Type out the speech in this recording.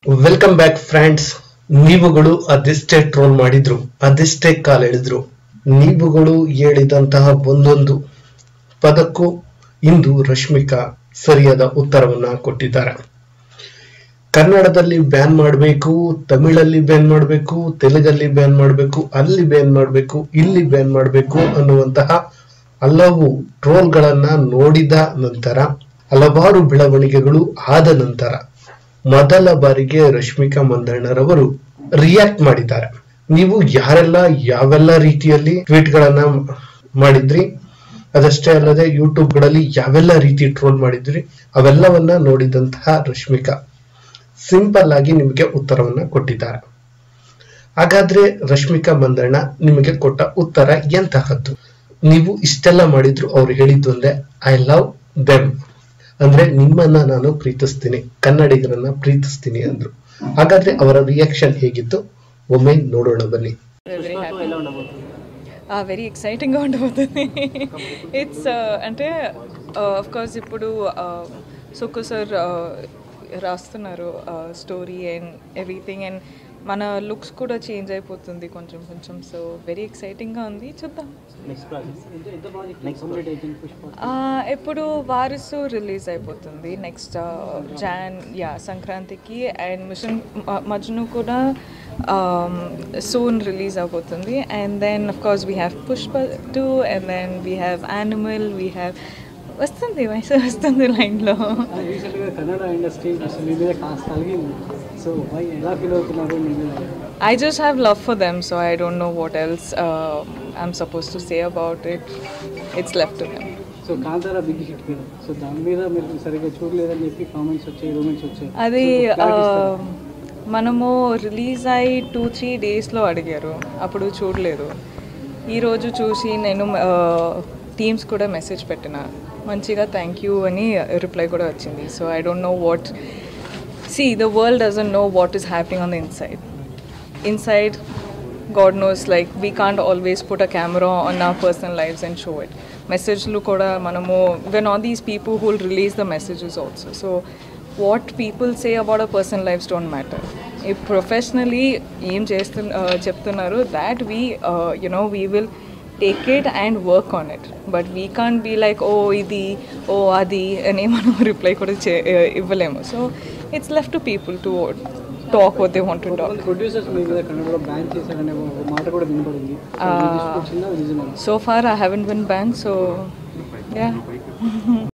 Welcome back friends. ನೀವುಗಳು ಅದೆಷ್ಟೇ troll ಮಾಡಿದ್ರು, ಅದೆಷ್ಟೇ ಕಾಲೆಳೆದ್ರು, ನೀವುಗಳು ಹೇಳಿದಂತಹ ಒಂದೊಂದು ಪದಕ್ಕೂ ಇಂದು ರಶ್ಮಿಕಾ ಸರಿಯಾದ ಉತ್ತರವನ್ನ ಕೊಟ್ಟಿದ್ದಾರೆ. ಕನ್ನಡದಲ್ಲಿ ಬ್ಯಾನ್ ಮಾಡಬೇಕು, ತಮಿಳಲ್ಲಿ ಬ್ಯಾನ್ ಮಾಡಬೇಕು, ತೆಲುಗಲ್ಲಿ ಬ್ಯಾನ್ ಮಾಡಬೇಕು, ಅಲ್ಲಿ ಬ್ಯಾನ್ ಮಾಡಬೇಕು, ಇಲ್ಲಿ ಬ್ಯಾನ್ ಮಾಡಬೇಕು ಅನ್ನುವಂತಹ ಹಲವು ಟ್ರೋಲ್ಗಳನ್ನ ನೋಡಿದ ನಂತರ, ಹಲವಾರು ಬೆಳವಣಿಗೆಗಳು ಆದ ನಂತರ ಮೊದಲ ಬಾರಿಗೆ ರಶ್ಮಿಕಾ ಮಂದಣ್ಣರವರು ರಿಯಾಕ್ಟ್ ಮಾಡಿದ್ದಾರೆ. ನೀವು ಯಾರೆಲ್ಲ ಯಾವೆಲ್ಲ ರೀತಿಯಲ್ಲಿ ಟ್ವೀಟ್ ಗಳನ್ನ ಮಾಡಿದ್ರಿ, ಅದಷ್ಟೇ ಅಲ್ಲದೆ ಯೂಟ್ಯೂಬ್ ಗಳಲ್ಲಿ ಯಾವೆಲ್ಲ ರೀತಿ ಟ್ರೋಲ್ ಮಾಡಿದ್ರಿ, ಅವೆಲ್ಲವನ್ನ ನೋಡಿದಂತಹ ರಶ್ಮಿಕಾ ಸಿಂಪಲ್ ಆಗಿ ನಿಮಗೆ ಉತ್ತರವನ್ನ ಕೊಟ್ಟಿದ್ದಾರೆ. ಹಾಗಾದ್ರೆ ರಶ್ಮಿಕಾ ಮಂದಣ್ಣ ನಿಮಗೆ ಕೊಟ್ಟ ಉತ್ತರ ಎಂತಹದ್ದು? ನೀವು ಇಷ್ಟೆಲ್ಲ ಮಾಡಿದ್ರು ಅವ್ರು ಹೇಳಿದ್ದು ಒಂದೇ, ಐ ಲವ್ ದೆಮ್, ಅಂದ್ರೆ ನಿಮ್ಮನ್ನ ನಾನು ಪ್ರೀತಿಸ್ತೀನಿ, ಕನ್ನಡಿಗರನ್ನ ಪ್ರೀತಿಸ್ತೀನಿ ಅಂದ್ರು. ಹಾಗಾದ್ರೆ ಅವರ ರಿಯಾಕ್ಷನ್ ಹೇಗಿತ್ತು ಒಮ್ಮೆ ನೋಡೋಣ ಬನ್ನಿ. వెరీ ఎక్సైటింగ్గా ఉండబోతుంది. ఇట్స్ అంటే ఆఫ్ కోర్స్ ఇప్పుడు సుక్కు సార్ రాస్తున్నారు స్టోరీ అండ్ ఎవ్రీథింగ్, అండ్ మన లుక్స్ కూడా చేంజ్ అయిపోతుంది కొంచెం కొంచెం. సో వెరీ ఎక్సైటింగ్గా ఉంది, చూద్దాం. ఇప్పుడు వారసు రిలీజ్ అయిపోతుంది నెక్స్ట్ సంక్రాంతికి, అండ్ మిషన్ మజ్ను కూడా soon release అయిపోతుంది. And then of course we have Pushpa 2, and then we have Animal, we have వస్తుంది వస్తుంది లైన్లో. కన్నడ ఇండస్ట్రీ సో ఎలా ఫీల్ అవుతున్నారు? I just have love for them, so I don't know what else I'm supposed to say about it. It's left to them. So Kantara big hit కదా, so దాని మీద మీరు సరిగ్గా చూడలేదని చెప్పి కామెంట్స్ వచ్చాయి, రూమెంట్స్ వచ్చాయి. అది మనము రిలీజ్ అయ్యి 2-3 డేస్లో అడిగారు, అప్పుడు చూడలేదు. ఈరోజు చూసి నేను టీమ్స్ కూడా మెసేజ్ పెట్టిన, మంచిగా థ్యాంక్ యూ అని రిప్లై కూడా వచ్చింది. So I don't know what, see the world doesn't know what is happening on the inside. God knows, like we can't always put a camera on our personal lives and show it. Message-lu kuda manamu, when all these people who will release the messages also, so what people say about a person's lives don't matter. If professionally em cheptunnaru that we we will take it and work on it, but we can't be like oh idi oh adi and emanu reply kuda ivvalemu. So it's left to people to talk what they want to talk. Producers mee kuda kannada ban chesarane maata kuda vinpadindi. So far I haven't been banned, so yeah.